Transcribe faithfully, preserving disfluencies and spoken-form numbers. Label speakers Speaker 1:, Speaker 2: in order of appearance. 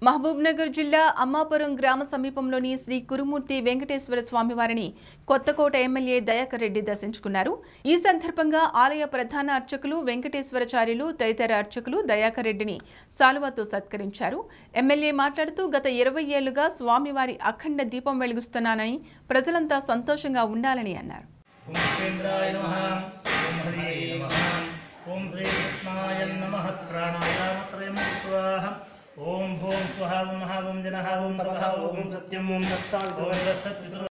Speaker 1: మహబూబ్నగర్ జిల్లా అమ్మాపురం గ్రామ సమీపంలోని శ్రీ కురుమూర్తి వెంకటేశ్వర స్వామివారిని కొత్తకోట ఎమ్మెల్యే దయాకర్ రెడ్డి దర్శించుకున్నారు. ఈ సందర్భంగా ఆలయ ప్రధాన అర్చకులు వెంకటేశ్వరాచార్యులు తదితర అర్చకులు దయాకర్ రెడ్డిని సాలువాతో సత్కరించారు. ఎమ్మెల్యే మాట్లాడుతూ గత ఇరవై ఏళ్లుగా స్వామివారి అఖండ దీపం వెలిగిస్తున్నానని ప్రజలంతా సంతోషంగా ఉండాలని అన్నారు.
Speaker 2: ओम भूम स्वाहा ओम महा ओम जनः ओम तपः ओम सत्यम ओम तत्सत् ओम तत्सत्